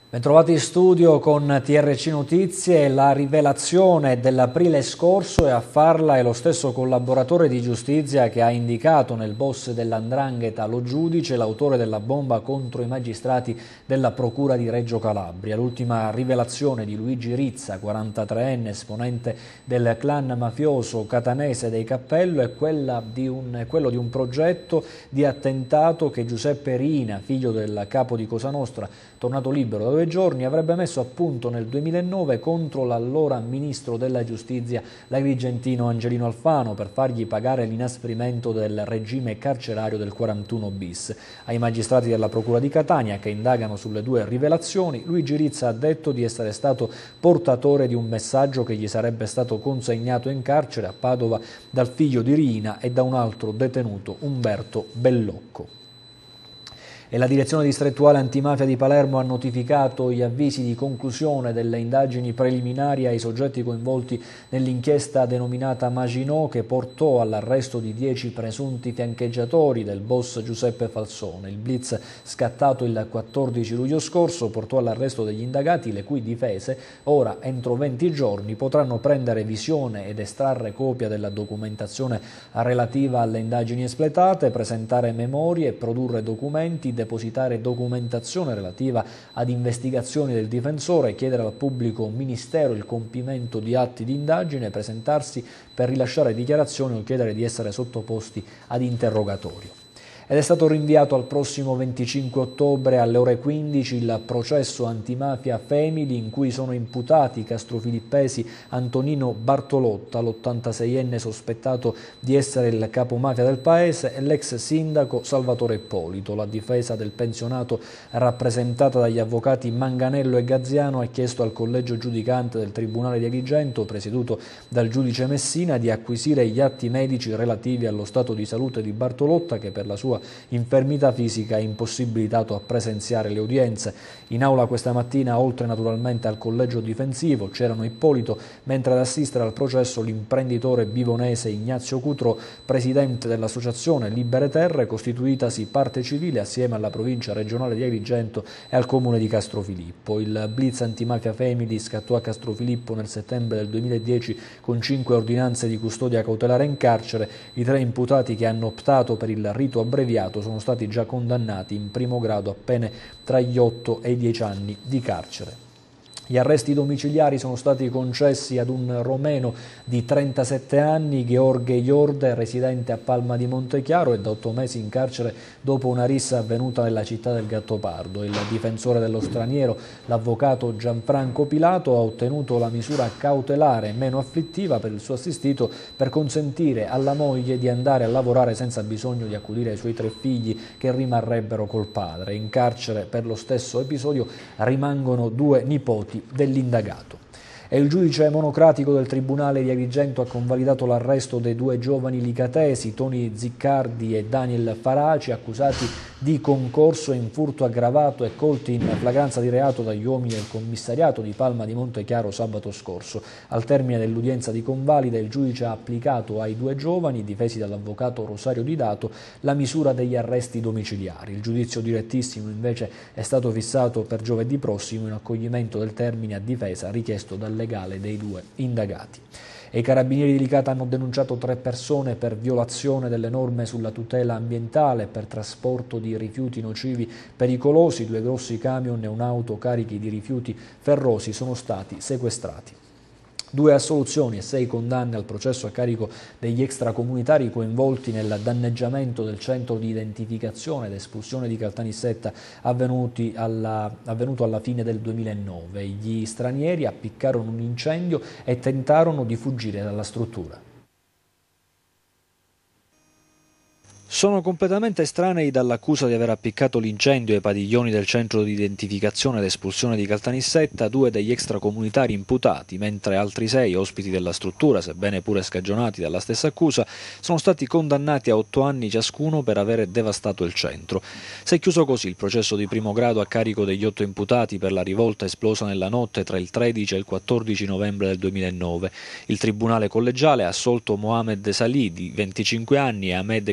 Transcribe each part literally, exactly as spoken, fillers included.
Bentrovati in studio con T R C Notizie. La rivelazione dell'aprile scorso, e a farla è lo stesso collaboratore di giustizia che ha indicato nel boss dell'Andrangheta lo giudice, l'autore della bomba contro i magistrati della Procura di Reggio Calabria. L'ultima rivelazione di Luigi Rizza, quarantatreenne, esponente del clan mafioso catanese dei Cappello, è quella di un, è quello di un progetto di attentato che Giuseppe Riina, figlio del capo di Cosa Nostra, tornato libero da due giorni, avrebbe messo a punto nel duemilanove contro l'allora ministro della giustizia, l'agrigentino Angelino Alfano, per fargli pagare l'inasprimento del regime carcerario del quarantuno bis. Ai magistrati della Procura di Catania, che indagano sulle due rivelazioni, Luigi Rizza ha detto di essere stato portatore di un messaggio che gli sarebbe stato consegnato in carcere a Padova dal figlio di Riina e da un altro detenuto, Umberto Bellocco. E la Direzione Distrettuale Antimafia di Palermo ha notificato gli avvisi di conclusione delle indagini preliminari ai soggetti coinvolti nell'inchiesta denominata Maginot, che portò all'arresto di dieci presunti fiancheggiatori del boss Giuseppe Falsone. Il blitz scattato il quattordici luglio scorso portò all'arresto degli indagati, le cui difese ora, entro venti giorni, potranno prendere visione ed estrarre copia della documentazione relativa alle indagini espletate, presentare memorie, produrre documenti, depositare documentazione relativa ad investigazioni del difensore, chiedere al pubblico ministero il compimento di atti di indagine, presentarsi per rilasciare dichiarazioni o chiedere di essere sottoposti ad interrogatorio. Ed è stato rinviato al prossimo venticinque ottobre alle ore quindici il processo antimafia Family, in cui sono imputati castrofilippesi Antonino Bartolotta, l'ottantaseienne sospettato di essere il capomafia del paese, e l'ex sindaco Salvatore Ippolito. La difesa del pensionato, rappresentata dagli avvocati Manganello e Gaziano, ha chiesto al collegio giudicante del Tribunale di Agrigento, presieduto dal giudice Messina, di acquisire gli atti medici relativi allo stato di salute di Bartolotta, che per la sua infermità fisica è impossibilitato a presenziare le udienze. In aula questa mattina, oltre naturalmente al collegio difensivo, c'erano Ippolito, mentre ad assistere al processo l'imprenditore bivonese Ignazio Cutro, presidente dell'associazione Libere Terre, costituitasi parte civile assieme alla provincia regionale di Agrigento e al comune di Castrofilippo. Il blitz antimafia Family scattò a Castrofilippo nel settembre del duemiladieci con cinque ordinanze di custodia cautelare in carcere. I tre imputati che hanno optato per il rito abbreviato sono stati già condannati in primo grado a pene tra gli otto e i dieci anni di carcere. Gli arresti domiciliari sono stati concessi ad un romeno di trentasette anni, Gheorghe Iorde, residente a Palma di Montechiaro e da otto mesi in carcere dopo una rissa avvenuta nella città del Gattopardo. Il difensore dello straniero, l'avvocato Gianfranco Pilato, ha ottenuto la misura cautelare meno afflittiva per il suo assistito, per consentire alla moglie di andare a lavorare senza bisogno di accudire ai suoi tre figli, che rimarrebbero col padre. In carcere per lo stesso episodio rimangono due nipoti dell'indagato. E il giudice monocratico del Tribunale di Agrigento ha convalidato l'arresto dei due giovani licatesi, Toni Ziccardi e Daniel Faraci, accusati di concorso in furto aggravato e colti in flagranza di reato dagli uomini del commissariato di Palma di Montechiaro sabato scorso. Al termine dell'udienza di convalida, il giudice ha applicato ai due giovani, difesi dall'avvocato Rosario Di Dato, la misura degli arresti domiciliari. Il giudizio direttissimo invece è stato fissato per giovedì prossimo, in accoglimento del termine a difesa richiesto dal legale dei due indagati. E i carabinieri di Licata hanno denunciato tre persone per violazione delle norme sulla tutela ambientale e per trasporto di rifiuti nocivi pericolosi. Due grossi camion e un'auto carichi di rifiuti ferrosi sono stati sequestrati. Due assoluzioni e sei condanne al processo a carico degli extracomunitari coinvolti nel danneggiamento del centro di identificazione ed espulsione di Caltanissetta avvenuti alla, avvenuto alla fine del duemilanove. Gli stranieri appiccarono un incendio e tentarono di fuggire dalla struttura. Sono completamente estranei dall'accusa di aver appiccato l'incendio ai padiglioni del centro di identificazione ed espulsione di Caltanissetta due degli extracomunitari imputati, mentre altri sei ospiti della struttura, sebbene pure scagionati dalla stessa accusa, sono stati condannati a otto anni ciascuno per aver devastato il centro. Si è chiuso così il processo di primo grado a carico degli otto imputati per la rivolta esplosa nella notte tra il tredici e il quattordici novembre del duemilanove. Il tribunale collegiale ha assolto Mohamed Salih, di venticinque anni, e Ahmed Ktib,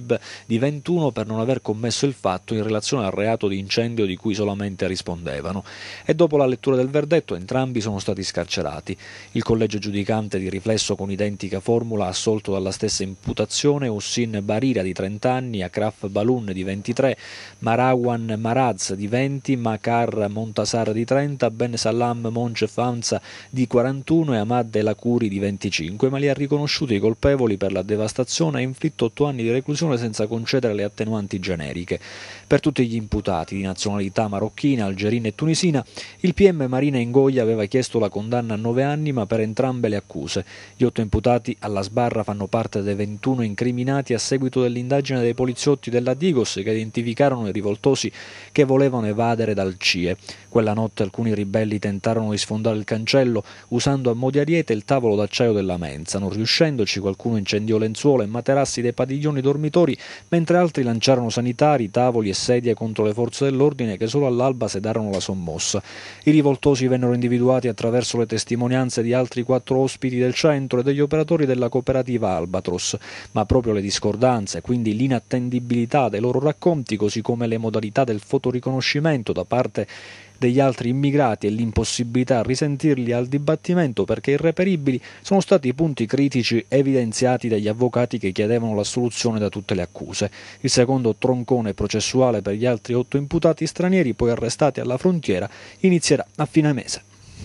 Bib di ventuno per non aver commesso il fatto in relazione al reato di incendio di cui solamente rispondevano. E dopo la lettura del verdetto entrambi sono stati scarcerati. Il collegio giudicante, di riflesso con identica formula, ha assolto dalla stessa imputazione Hussin Barira di trenta anni, Akraf Balun di ventitré, Marwan Maraz di venti, Makar Montasar di trenta, Ben Salam Monche Fanza di quarantuno e Ahmad El Akuri di venticinque, ma li ha riconosciuti i colpevoli per la devastazione e inflitto otto anni di reclusione senza concedere le attenuanti generiche. Per tutti gli imputati di nazionalità marocchina, algerina e tunisina, il P M Marina Ingoia aveva chiesto la condanna a nove anni, ma per entrambe le accuse. Gli otto imputati alla sbarra fanno parte dei ventuno incriminati a seguito dell'indagine dei poliziotti della Digos che identificarono i rivoltosi che volevano evadere dal C I E. Quella notte alcuni ribelli tentarono di sfondare il cancello usando a mo' di ariete il tavolo d'acciaio della mensa. Non riuscendoci, qualcuno incendiò lenzuola e materassi dei padiglioni dormitori, mentre altri lanciarono sanitari, tavoli e sedie contro le forze dell'ordine che solo all'alba sedarono la sommossa. I rivoltosi vennero individuati attraverso le testimonianze di altri quattro ospiti del centro e degli operatori della cooperativa Albatros, ma proprio le discordanze, quindi l'inattendibilità dei loro racconti, così come le modalità del fotoriconoscimento da parte degli altri immigrati e l'impossibilità a risentirli al dibattimento perché irreperibili sono stati i punti critici evidenziati dagli avvocati che chiedevano l'assoluzione da tutte le accuse. Il secondo troncone processuale per gli altri otto imputati stranieri, poi arrestati alla frontiera, inizierà a fine mese.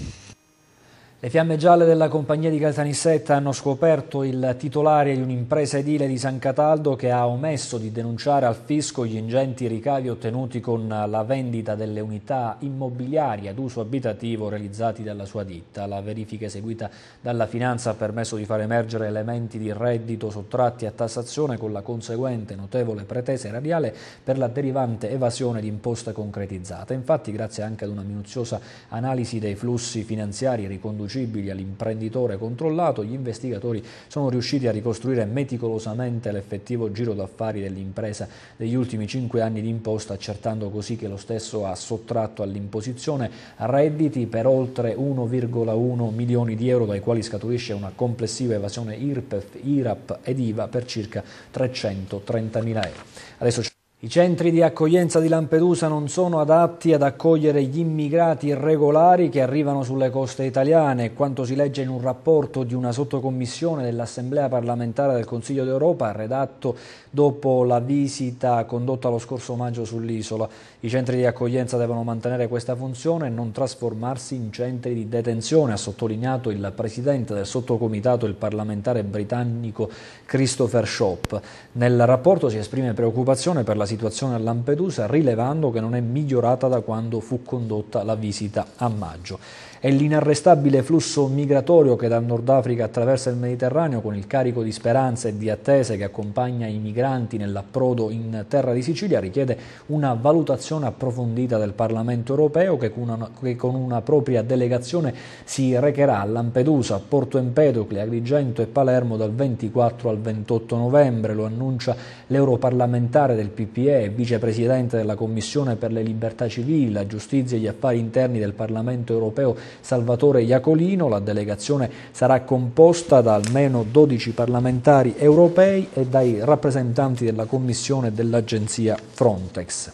Le fiamme gialle della compagnia di Caltanissetta hanno scoperto il titolare di un'impresa edile di San Cataldo che ha omesso di denunciare al fisco gli ingenti ricavi ottenuti con la vendita delle unità immobiliari ad uso abitativo realizzati dalla sua ditta. La verifica eseguita dalla Finanza ha permesso di far emergere elementi di reddito sottratti a tassazione con la conseguente notevole pretesa erariale per la derivante evasione di imposta concretizzata. Infatti, grazie anche ad una minuziosa analisi dei flussi finanziari riconducibili all'imprenditore controllato, gli investigatori sono riusciti a ricostruire meticolosamente l'effettivo giro d'affari dell'impresa degli ultimi cinque anni di imposta, accertando così che lo stesso ha sottratto all'imposizione redditi per oltre uno virgola uno milioni di euro, dai quali scaturisce una complessiva evasione I R P E F, I R A P ed I V A per circa trecentotrentamila euro. Adesso I centri di accoglienza di Lampedusa non sono adatti ad accogliere gli immigrati irregolari che arrivano sulle coste italiane, quanto si legge in un rapporto di una sottocommissione dell'Assemblea parlamentare del Consiglio d'Europa redatto dopo la visita condotta lo scorso maggio sull'isola. I centri di accoglienza devono mantenere questa funzione e non trasformarsi in centri di detenzione, ha sottolineato il presidente del sottocomitato, il parlamentare britannico Christopher Shop. Nel rapporto si esprime preoccupazione per la situazione a Lampedusa, rilevando che non è migliorata da quando fu condotta la visita a maggio. È l'inarrestabile flusso migratorio che dal Nord Africa attraversa il Mediterraneo, con il carico di speranze e di attese che accompagna i migranti nell'approdo in terra di Sicilia, richiede una valutazione approfondita del Parlamento europeo che con una, che con una propria delegazione si recherà a Lampedusa, Porto Empedocle, Agrigento e Palermo dal ventiquattro al ventotto novembre. Lo annuncia l'europarlamentare del P P E e vicepresidente della Commissione per le libertà civili, la giustizia e gli affari interni del Parlamento europeo Salvatore Iacolino. La delegazione sarà composta da almeno dodici parlamentari europei e dai rappresentanti della Commissione e dell'agenzia Frontex.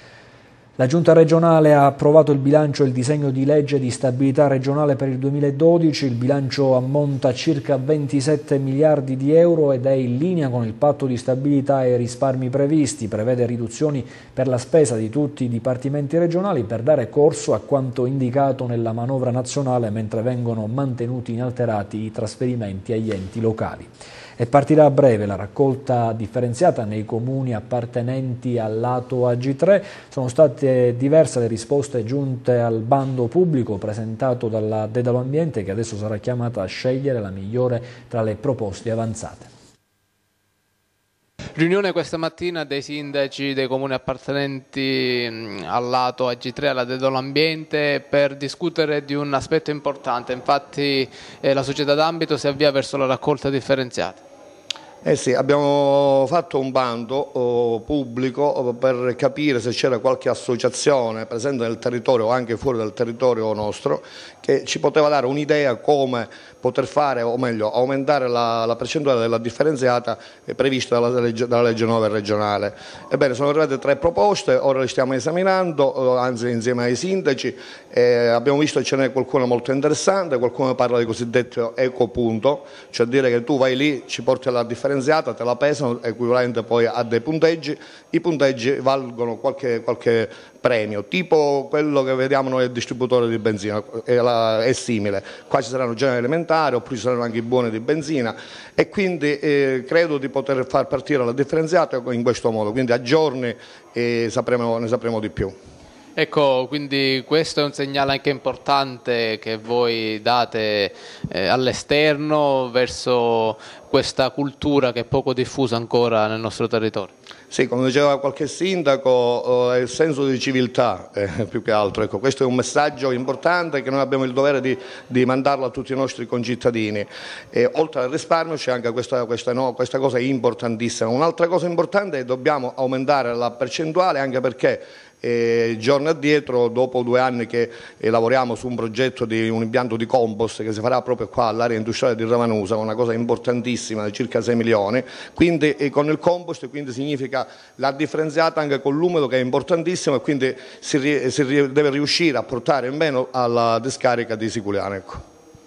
La Giunta regionale ha approvato il bilancio e il disegno di legge di stabilità regionale per il duemiladodici. Il bilancio ammonta a circa ventisette miliardi di euro ed è in linea con il patto di stabilità e i risparmi previsti. Prevede riduzioni per la spesa di tutti i dipartimenti regionali per dare corso a quanto indicato nella manovra nazionale, mentre vengono mantenuti inalterati i trasferimenti agli enti locali. E partirà a breve la raccolta differenziata nei comuni appartenenti al lato A G tre. Sono state diverse le risposte giunte al bando pubblico presentato dalla Dedalo Ambiente, che adesso sarà chiamata a scegliere la migliore tra le proposte avanzate. Riunione questa mattina dei sindaci dei comuni appartenenti al lato A G tre, alla Dedalo Ambiente, per discutere di un aspetto importante. Infatti eh, la società d'ambito si avvia verso la raccolta differenziata. Eh sì, abbiamo fatto un bando oh, pubblico oh, per capire se c'era qualche associazione presente nel territorio o anche fuori dal territorio nostro che ci poteva dare un'idea come poter fare, o meglio aumentare la, la percentuale della differenziata prevista dalla legge, dalla legge nove regionale. Ebbene, sono arrivate tre proposte, ora le stiamo esaminando, anzi insieme ai sindaci. Eh, abbiamo visto che ce n'è qualcuno molto interessante, qualcuno parla di cosiddetto ecopunto, cioè dire che tu vai lì, ci porti la differenziata, te la pesano, equivalente poi a dei punteggi, i punteggi valgono qualche, qualche premio, tipo quello che vediamo noi al distributore di benzina, è, la, è simile. Qua ci saranno generi elementari, oppure ci saranno anche i buoni di benzina, e quindi eh, credo di poter far partire la differenziata in questo modo, quindi a giorni eh, sapremo, ne sapremo di più. Ecco, quindi questo è un segnale anche importante che voi date eh, all'esterno verso questa cultura che è poco diffusa ancora nel nostro territorio. Sì, come diceva qualche sindaco, è il senso di civiltà eh, più che altro. Ecco, questo è un messaggio importante che noi abbiamo il dovere di, di mandarlo a tutti i nostri concittadini. E, oltre al risparmio c'è anche questa, questa, no, questa cosa importantissima. Un'altra cosa importante è che dobbiamo aumentare la percentuale, anche perché E giorni addietro, dopo due anni che eh, lavoriamo su un progetto di un impianto di compost che si farà proprio qua all'area industriale di Ravanusa, una cosa importantissima di circa sei milioni, quindi eh, con il compost quindi significa la differenziata anche con l'umido, che è importantissimo, e quindi si, si deve riuscire a portare meno alla discarica di Siculiana. Ecco.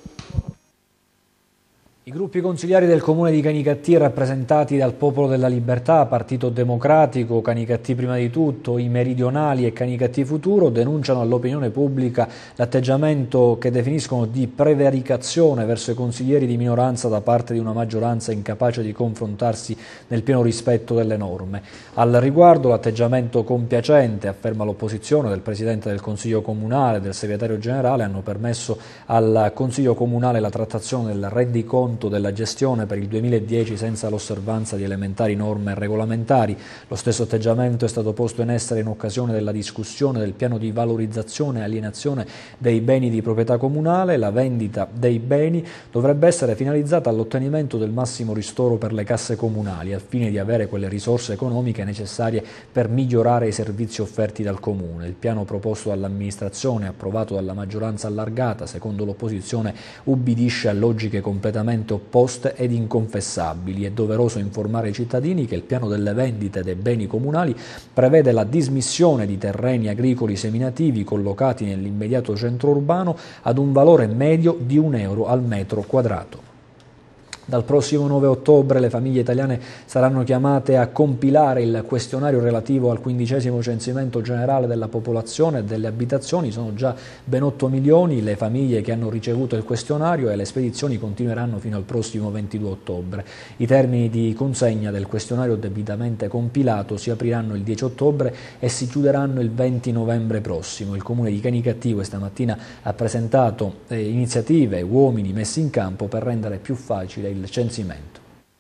I gruppi consigliari del comune di Canicattì, rappresentati dal Popolo della Libertà, Partito Democratico, Canicattì prima di tutto, i Meridionali e Canicattì Futuro, denunciano all'opinione pubblica l'atteggiamento che definiscono di prevaricazione verso i consiglieri di minoranza da parte di una maggioranza incapace di confrontarsi nel pieno rispetto delle norme. Al riguardo l'atteggiamento compiacente, afferma l'opposizione, del Presidente del Consiglio Comunale e del Segretario Generale hanno permesso al Consiglio Comunale la trattazione del rendiconto della gestione per il duemiladieci senza l'osservanza di elementari norme regolamentari. Lo stesso atteggiamento è stato posto in essere in occasione della discussione del piano di valorizzazione e alienazione dei beni di proprietà comunale. La vendita dei beni dovrebbe essere finalizzata all'ottenimento del massimo ristoro per le casse comunali, al fine di avere quelle risorse economiche necessarie per migliorare i servizi offerti dal comune. Il piano proposto dall'amministrazione, approvato dalla maggioranza allargata, secondo l'opposizione ubbidisce a logiche completamente opposte ed inconfessabili. È doveroso informare i cittadini che il piano delle vendite dei beni comunali prevede la dismissione di terreni agricoli seminativi collocati nell'immediato centro urbano ad un valore medio di un euro al metro quadrato. Dal prossimo nove ottobre le famiglie italiane saranno chiamate a compilare il questionario relativo al quindicesimo censimento generale della popolazione e delle abitazioni. Sono già ben otto milioni le famiglie che hanno ricevuto il questionario e le spedizioni continueranno fino al prossimo ventidue ottobre. I termini di consegna del questionario debitamente compilato si apriranno il dieci ottobre e si chiuderanno il venti novembre prossimo. Il Comune di Canicattì questa mattina ha presentato eh, iniziative e uomini messi in campo per rendere più facile il censimento.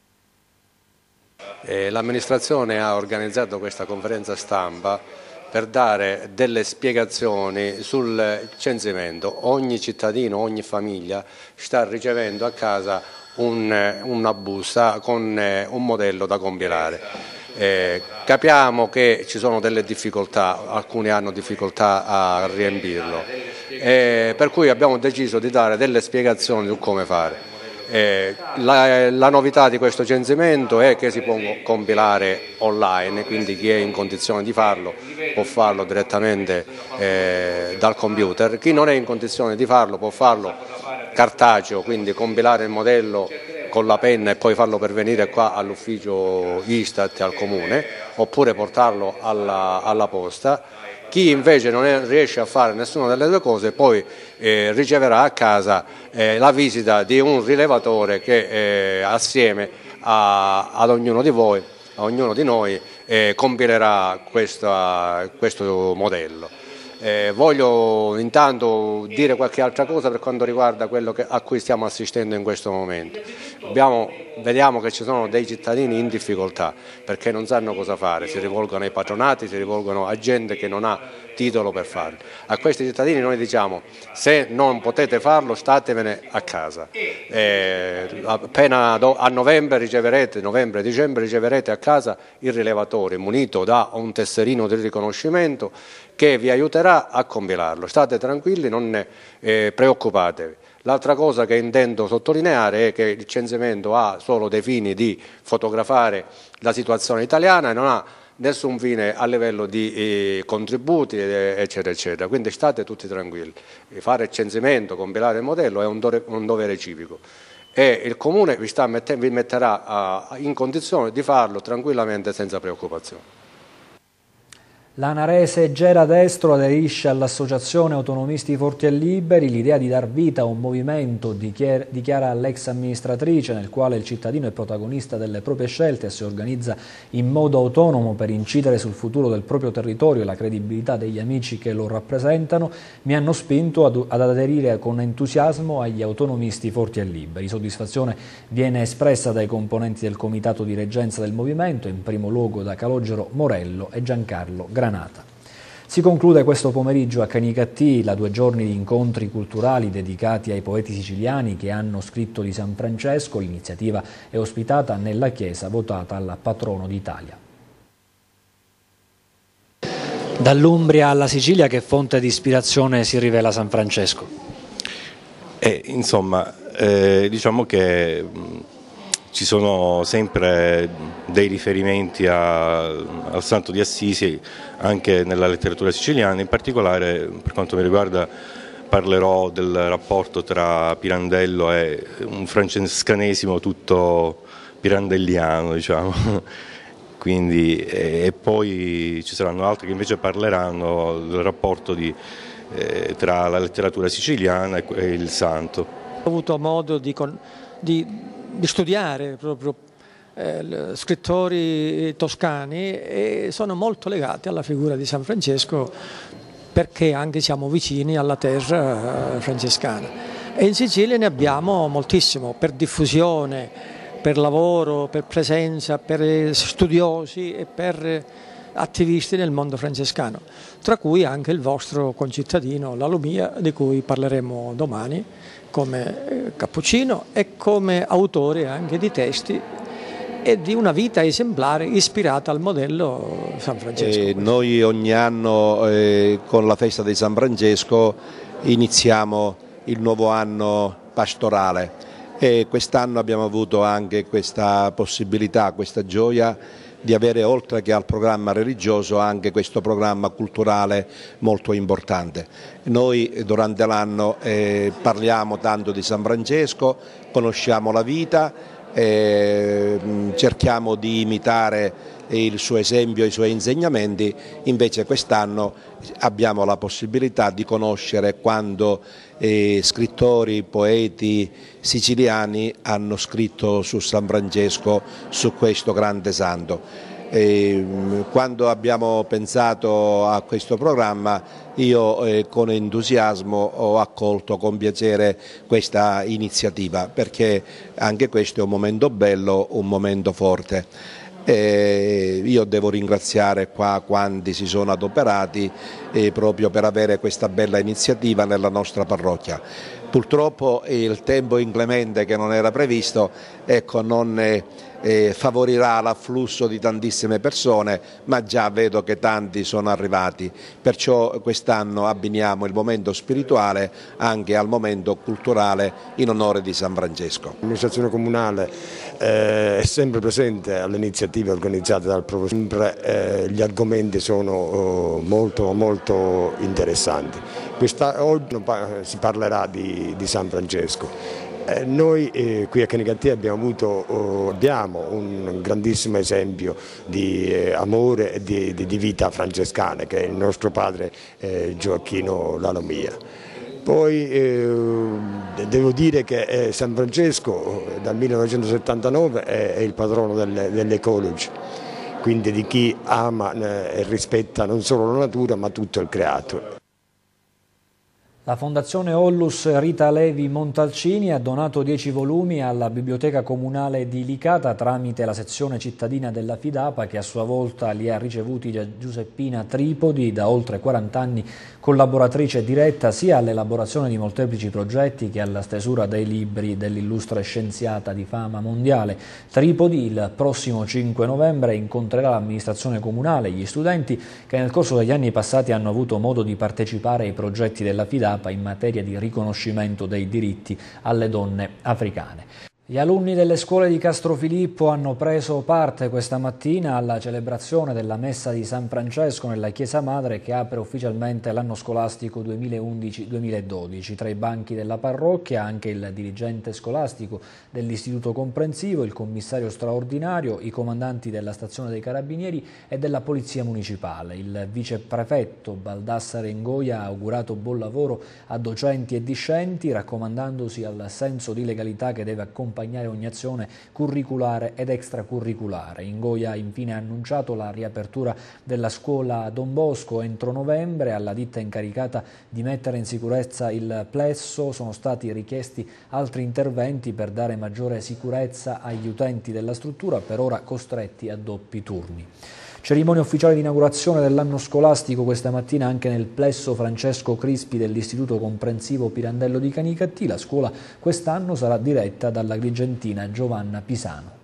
Eh, L'amministrazione ha organizzato questa conferenza stampa per dare delle spiegazioni sul censimento. Ogni cittadino, ogni famiglia sta ricevendo a casa un, una busta con un modello da compilare. Eh, capiamo che ci sono delle difficoltà, alcuni hanno difficoltà a riempirlo, eh, per cui abbiamo deciso di dare delle spiegazioni su come fare. Eh, la, la novità di questo censimento è che si può compilare online, quindi chi è in condizione di farlo può farlo direttamente eh, dal computer, chi non è in condizione di farlo può farlo cartaceo, quindi compilare il modello con la penna e poi farlo pervenire qua all'ufficio Istat e al comune, oppure portarlo alla, alla posta. Chi invece non è, riesce a fare nessuna delle due cose poi eh, riceverà a casa eh, la visita di un rilevatore che eh, assieme a, ad ognuno di voi, a ognuno di noi, eh, compilerà questa, questo modello. Eh, voglio intanto dire qualche altra cosa per quanto riguarda quello che, a cui stiamo assistendo in questo momento. Abbiamo, vediamo che ci sono dei cittadini in difficoltà perché non sanno cosa fare, si rivolgono ai patronati, si rivolgono a gente che non ha titolo per farlo. A questi cittadini noi diciamo: se non potete farlo statevene a casa, eh, appena a novembre riceverete, novembre, dicembre riceverete a casa il rilevatore munito da un tesserino di riconoscimento che vi aiuterà a compilarlo. State tranquilli, non ne eh, preoccupatevi. L'altra cosa che intendo sottolineare è che il censimento ha solo dei fini di fotografare la situazione italiana e non ha nessun fine a livello di eh, contributi eccetera eccetera, quindi state tutti tranquilli. Fare il censimento, compilare il modello è un dovere, un dovere civico e il Comune vi, sta mette, vi metterà uh, in condizione di farlo tranquillamente senza preoccupazioni. L'anarese Gera Destro aderisce all'Associazione Autonomisti Forti e Liberi. L'idea di dar vita a un movimento, dichiara l'ex amministratrice, nel quale il cittadino è protagonista delle proprie scelte e si organizza in modo autonomo per incidere sul futuro del proprio territorio e la credibilità degli amici che lo rappresentano, mi hanno spinto ad, ad aderire con entusiasmo agli Autonomisti Forti e Liberi. Soddisfazione viene espressa dai componenti del comitato di reggenza del movimento, in primo luogo da Calogero Morello e Giancarlo Granata. Si conclude questo pomeriggio a Canicattì la due giorni di incontri culturali dedicati ai poeti siciliani che hanno scritto di San Francesco. L'iniziativa è ospitata nella chiesa votata al patrono d'Italia. Dall'Umbria alla Sicilia, che fonte di ispirazione si rivela San Francesco? Eh, insomma, eh, diciamo che ci sono sempre dei riferimenti a, al Santo di Assisi anche nella letteratura siciliana, in particolare per quanto mi riguarda parlerò del rapporto tra Pirandello e un francescanesimo tutto pirandelliano, diciamo. Quindi, e, e poi ci saranno altri che invece parleranno del rapporto di, eh, tra la letteratura siciliana e, e il Santo. Ho avuto modo di, di, di studiare proprio eh, scrittori toscani e sono molto legati alla figura di San Francesco perché anche siamo vicini alla terra francescana. E in Sicilia ne abbiamo moltissimo per diffusione, per lavoro, per presenza, per studiosi e per attivisti nel mondo francescano, tra cui anche il vostro concittadino La Lumia, di cui parleremo domani come cappuccino e come autore anche di testi e di una vita esemplare ispirata al modello San Francesco. Eh, noi ogni anno eh, con la festa di San Francesco iniziamo il nuovo anno pastorale e quest'anno abbiamo avuto anche questa possibilità, questa gioia di avere, oltre che al programma religioso, anche questo programma culturale molto importante. Noi durante l'anno eh, parliamo tanto di San Francesco, conosciamo la vita, eh, cerchiamo di imitare il suo esempio, i suoi insegnamenti. Invece quest'anno abbiamo la possibilità di conoscere quando eh, scrittori, poeti siciliani hanno scritto su San Francesco, su questo grande santo. E, quando abbiamo pensato a questo programma io eh, con entusiasmo ho accolto con piacere questa iniziativa, perché anche questo è un momento bello, un momento forte. E io devo ringraziare qua quanti si sono adoperati eh, proprio per avere questa bella iniziativa nella nostra parrocchia. Purtroppo il tempo inclemente che non era previsto, ecco, non eh, eh, favorirà l'afflusso di tantissime persone, ma già vedo che tanti sono arrivati, perciò quest'anno abbiniamo il momento spirituale anche al momento culturale in onore di San Francesco. L'amministrazione comunale eh, è sempre presente alle iniziative organizzate dal proprio, sempre eh, gli argomenti sono oh, molto, molto interessanti. Questa, oggi si parlerà di, di San Francesco. Eh, noi eh, qui a Canicattì abbiamo, avuto, oh, abbiamo un grandissimo esempio di eh, amore e di, di, di vita francescana, che è il nostro padre eh, Gioacchino La Lumia. Poi eh, devo dire che eh, San Francesco eh, dal millenovecentosettantanove è, è il patrono delle, delle college, quindi di chi ama eh, e rispetta non solo la natura ma tutto il creato. La Fondazione Ollus Rita Levi Montalcini ha donato dieci volumi alla Biblioteca Comunale di Licata tramite la sezione cittadina della Fidapa, che a sua volta li ha ricevuti da Giuseppina Tripodi, da oltre quaranta anni collaboratrice diretta sia all'elaborazione di molteplici progetti che alla stesura dei libri dell'illustre scienziata di fama mondiale. Tripodi il prossimo cinque novembre incontrerà l'amministrazione comunale e gli studenti che nel corso degli anni passati hanno avuto modo di partecipare ai progetti della Fidapa in materia di riconoscimento dei diritti alle donne africane. Gli alunni delle scuole di Castrofilippo hanno preso parte questa mattina alla celebrazione della Messa di San Francesco nella Chiesa Madre, che apre ufficialmente l'anno scolastico duemilaundici duemiladodici. Tra i banchi della parrocchia anche il dirigente scolastico dell'Istituto Comprensivo, il commissario straordinario, i comandanti della stazione dei Carabinieri e della Polizia Municipale. Il viceprefetto Baldassare Ingoia ha augurato buon lavoro a docenti e discenti, raccomandandosi al senso di legalità che deve accompagnare ogni azione curriculare ed extracurriculare. Ingoia ha infine annunciato la riapertura della scuola Don Bosco entro novembre. Alla ditta incaricata di mettere in sicurezza il plesso sono stati richiesti altri interventi per dare maggiore sicurezza agli utenti della struttura, per ora costretti a doppi turni. Cerimonia ufficiale di inaugurazione dell'anno scolastico questa mattina anche nel plesso Francesco Crispi dell'Istituto Comprensivo Pirandello di Canicattì. La scuola quest'anno sarà diretta dall'agrigentina Giovanna Pisano.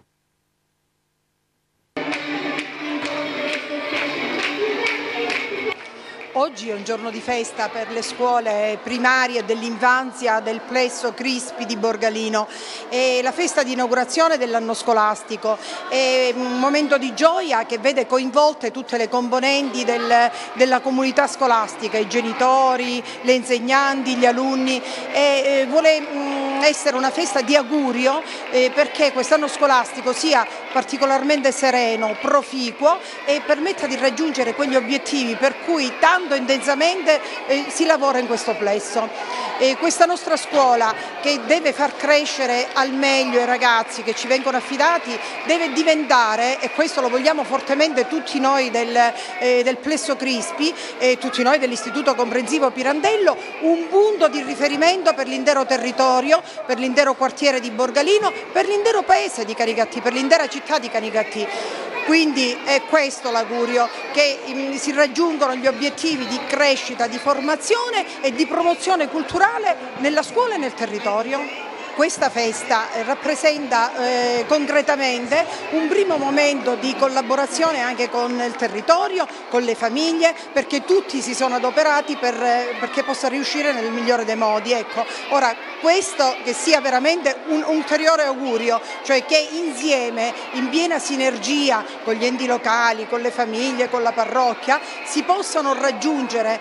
Oggi è un giorno di festa per le scuole primarie dell'infanzia del plesso Crispi di Borgalino. È la festa di inaugurazione dell'anno scolastico, è un momento di gioia che vede coinvolte tutte le componenti del, della comunità scolastica, i genitori, le insegnanti, gli alunni, e vuole mh, essere una festa di augurio eh, perché quest'anno scolastico sia particolarmente sereno, proficuo e permetta di raggiungere quegli obiettivi per cui tanto intensamente eh, si lavora in questo plesso. E questa nostra scuola, che deve far crescere al meglio i ragazzi che ci vengono affidati, deve diventare, e questo lo vogliamo fortemente tutti noi del, eh, del plesso Crispi e tutti noi dell'Istituto Comprensivo Pirandello, un punto di riferimento per l'intero territorio, per l'intero quartiere di Borgalino, per l'intero paese di Canicattì, per l'intera città di Canicattì. Quindi è questo l'augurio, che si raggiungano gli obiettivi di crescita, di formazione e di promozione culturale nella scuola e nel territorio. Questa festa rappresenta eh, concretamente un primo momento di collaborazione anche con il territorio, con le famiglie, perché tutti si sono adoperati per, eh, perché possa riuscire nel migliore dei modi. Ecco. Ora, questo che sia veramente un ulteriore augurio, cioè che insieme, in piena sinergia con gli enti locali, con le famiglie, con la parrocchia, si possano raggiungere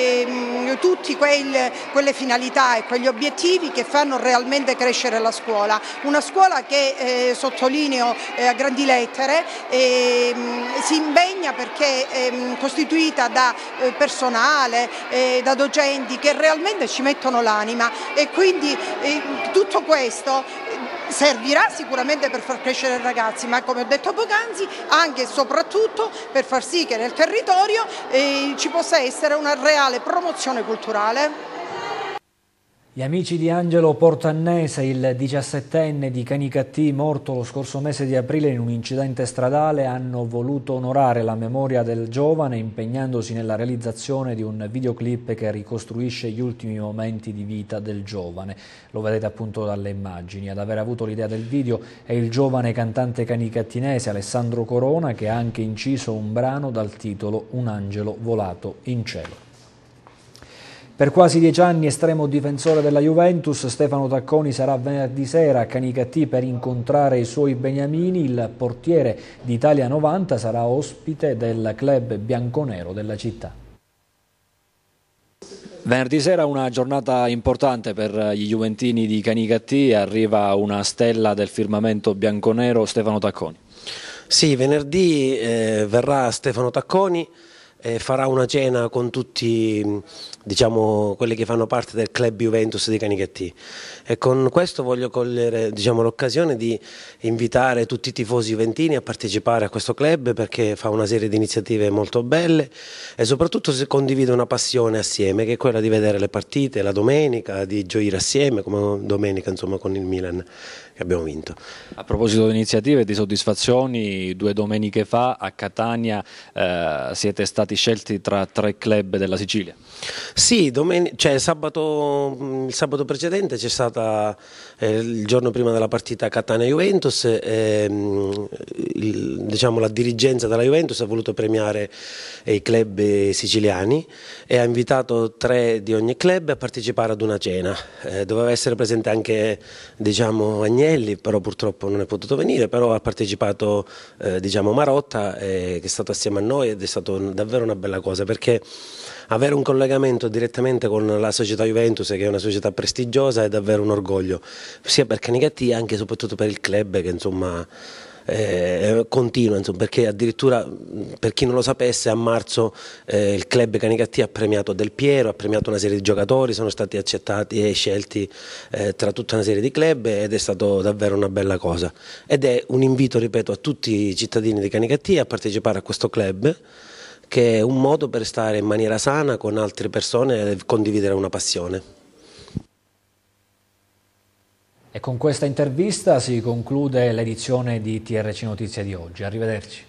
eh, tutte quelle finalità e quegli obiettivi che fanno realmente crescere la scuola. Una scuola che, eh, sottolineo eh, a grandi lettere, eh, si impegna perché è eh, costituita da eh, personale, eh, da docenti che realmente ci mettono l'anima, e quindi eh, tutto questo servirà sicuramente per far crescere i ragazzi, ma come ho detto poc'anzi anche e soprattutto per far sì che nel territorio eh, ci possa essere una reale promozione culturale. Gli amici di Angelo Portannese, il diciassettenne di Canicattì morto lo scorso mese di aprile in un incidente stradale, hanno voluto onorare la memoria del giovane impegnandosi nella realizzazione di un videoclip che ricostruisce gli ultimi momenti di vita del giovane. Lo vedete appunto dalle immagini. Ad aver avuto l'idea del video è il giovane cantante canicattinese Alessandro Corona, che ha anche inciso un brano dal titolo Un angelo volato in cielo. Per quasi dieci anni estremo difensore della Juventus, Stefano Tacconi sarà venerdì sera a Canicattì per incontrare i suoi beniamini. Il portiere di Italia novanta sarà ospite del club bianconero della città. Venerdì sera una giornata importante per gli juventini di Canicattì, arriva una stella del firmamento bianconero, Stefano Tacconi. Sì, venerdì eh, verrà Stefano Tacconi eh, farà una cena con tutti, diciamo, quelli che fanno parte del club Juventus di Canicattì, e con questo voglio cogliere, diciamo, l'occasione di invitare tutti i tifosi juventini a partecipare a questo club, perché fa una serie di iniziative molto belle e soprattutto si condivide una passione assieme, che è quella di vedere le partite la domenica, di gioire assieme come domenica, insomma, con il Milan che abbiamo vinto. A proposito di iniziative e di soddisfazioni, due domeniche fa a Catania eh, siete stati scelti tra tre club della Sicilia. Sì, domen- cioè, sabato, il sabato precedente c'è stata, eh, il giorno prima della partita Catania-Juventus, eh, il, diciamo, la dirigenza della Juventus ha voluto premiare eh, i club siciliani e ha invitato tre di ogni club a partecipare ad una cena. Eh, doveva essere presente anche, diciamo, Agnelli, però purtroppo non è potuto venire, però ha partecipato eh, diciamo, Marotta, eh, che è stato assieme a noi, ed è stato davvero una bella cosa, perché avere un collegamento direttamente con la società Juventus, che è una società prestigiosa, è davvero un orgoglio, sia per Canicattì anche e soprattutto per il club, che insomma eh, continua, insomma, perché addirittura, per chi non lo sapesse, a marzo eh, il club Canicattì ha premiato Del Piero, ha premiato una serie di giocatori, sono stati accettati e scelti eh, tra tutta una serie di club, ed è stato davvero una bella cosa, ed è un invito, ripeto, a tutti i cittadini di Canicattì a partecipare a questo club, che è un modo per stare in maniera sana con altre persone e condividere una passione. E con questa intervista si conclude l'edizione di T R C Notizie di oggi. Arrivederci.